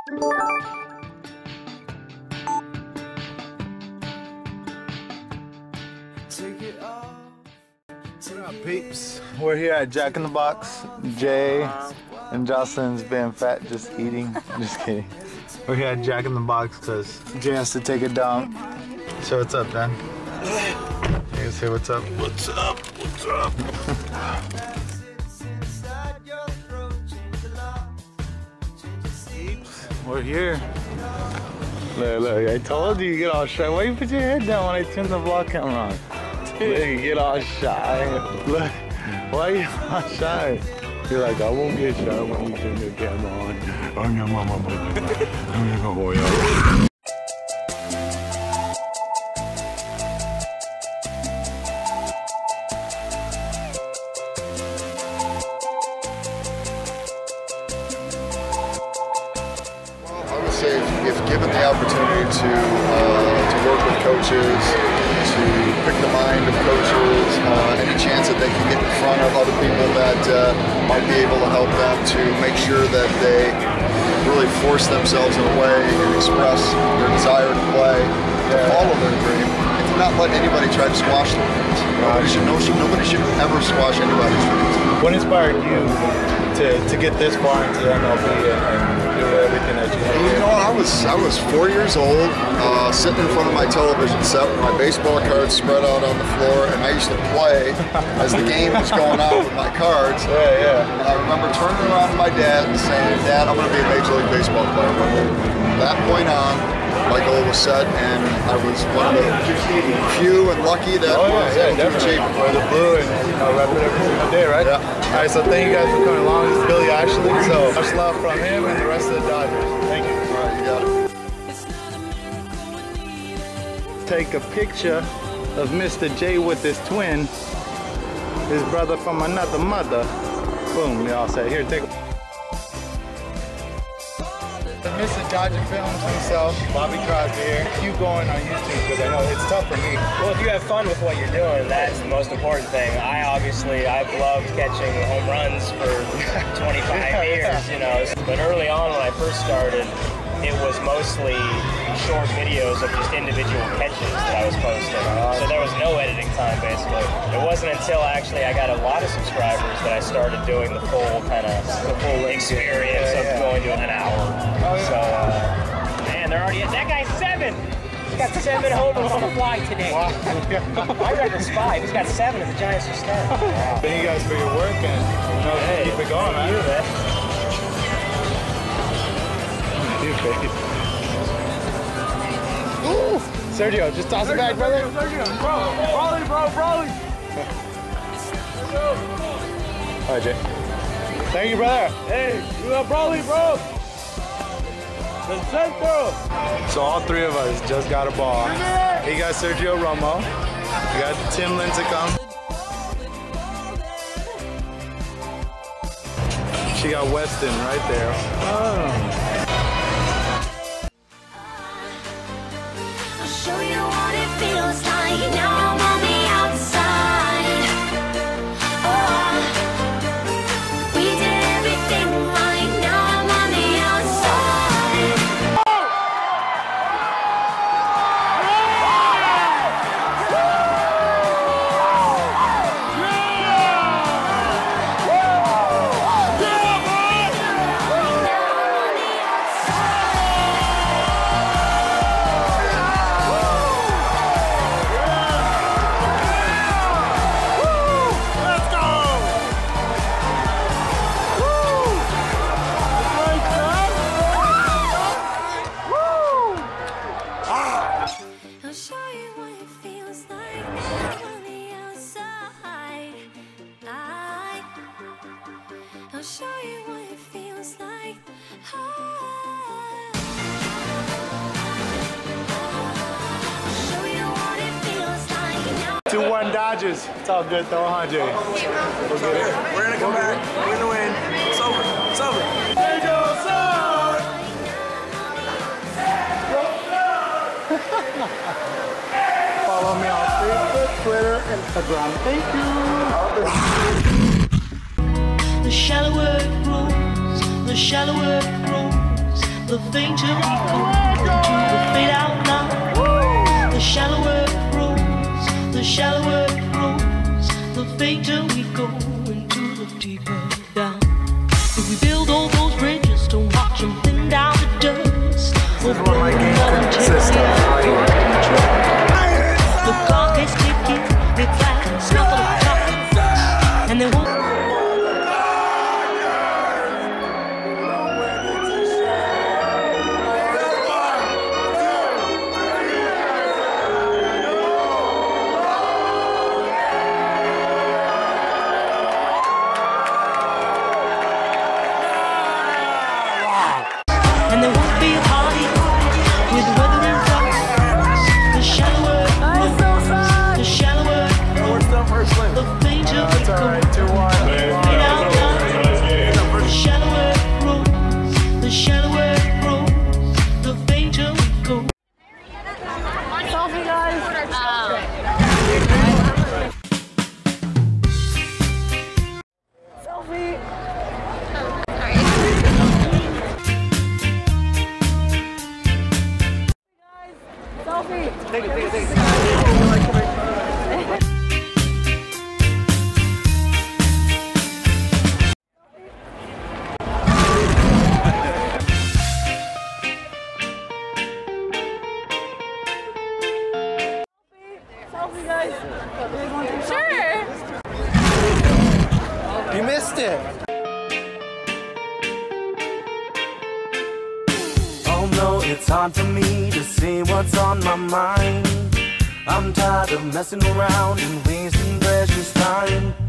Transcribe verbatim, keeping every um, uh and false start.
What up, peeps? We're here at Jack in the Box. Jay and Jocelyn's being fat, just eating. I'm just kidding. We're here at Jack in the Box because Jay has to take a dump. So what's up, Dan? You can say what's up. What's up? What's up? We're here. Look, look, I told you you get all shy. Why you put your head down when I turn the vlog camera on? Look, you get all shy. Look, why are you all shy? You're like, I won't get shy when you turn the camera on. I'm your mama. I'm your boy. Say if given the opportunity to uh, to work with coaches, to pick the mind of coaches, uh, any chance that they can get in front of other people that uh, might be able to help them to make sure that they really force themselves in a way and express their desire to play, to follow their dream, and to not let anybody try to squash their dreams. Nobody should, no, nobody should ever squash anybody's dreams. What inspired you to, to get this far into the M L B and, and do everything that you did? You know, I was I was four years old, uh, sitting in front of my television set with my baseball cards spread out on the floor, and I used to play as the game was going on with my cards. Yeah, yeah. And I remember turning around to my dad and saying, "Dad, I'm going to be a Major League Baseball player." From that point on, my goal was set, and I was one of the few and lucky that oh, yeah, was yeah, able to achieve it. Wear the blue and you know, rep it every single day, right? Yeah. All right, so thank you guys for coming along. This is Billy Ashley. So much love from him and the rest of the Dodgers. Thank you. All right, you got it. Take a picture of Mister J with his twin, his brother from another mother. Boom, y'all say, here, take a Mister dodgerfilms himself, Bobby Crosby here. Keep going on YouTube because I know it's tough for me. Well, if you have fun with what you're doing, that's the most important thing. I obviously, I've loved catching home runs for twenty-five years, you know. But early on when I first started, it was mostly short videos of just individual catches that I was posting. So there was no editing time, basically. It wasn't until actually I got a lot of subscribers that I started doing the full kind of the full experience yeah, yeah. of going to an hour. Oh, yeah. So, uh, man, they're already, that guy's seven! He's got seven homers on the fly today. Wow. My record's five. He's got seven, and the Giants are starting. Wow. Thank you guys for your work, and you know, hey, keep it going, man. You, man. Ooh, Sergio, just toss Sergio, it back, brother. Sergio, Sergio, bro, Brawley, bro, Brawley. All right, Jay. Thank you, brother. Hey, you got Brawley, bro. The center. So all three of us just got a ball. He got Sergio Romo. We got Tim Lincecum. She got Weston right there. Oh. Show you what it feels like. Now I'm on the outside. Oh, we did everything right. Now I'm on the outside. I'll show you what it feels like. Show you what it feels like. two one Dodgers. It's all good though, huh, Jay? We'll get it. We're gonna come back. We're gonna win. It's over. It's over. There goes on. Follow me on Facebook, Twitter, Instagram. Thank you. The shallower it grows, the shallower it grows, the fainter we go into the fade out line. The shallower it grows, the shallower it grows, the fainter we go into the deeper down. If we build all those bridges to watch them thin down to dust, we'll burn voluntarily out of control. The clock is ticking, it's last couple of times, and they won't. And there won't be a party with weather and flowers. The shallower it grows, the shallower it grows, the fainter we go. Fade out line. The shallower it grows, the shallower it grows, the fainter we go. Selfie, guys. Selfie. Selfie. Take it, take it, take it. Selfie, guys. Sure. You missed it. Oh no, it's hard for me to say what's on my mind. I'm tired of messing around and wasting precious time.